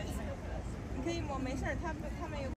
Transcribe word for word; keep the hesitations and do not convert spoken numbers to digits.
你可以摸，没事儿，他们他们有。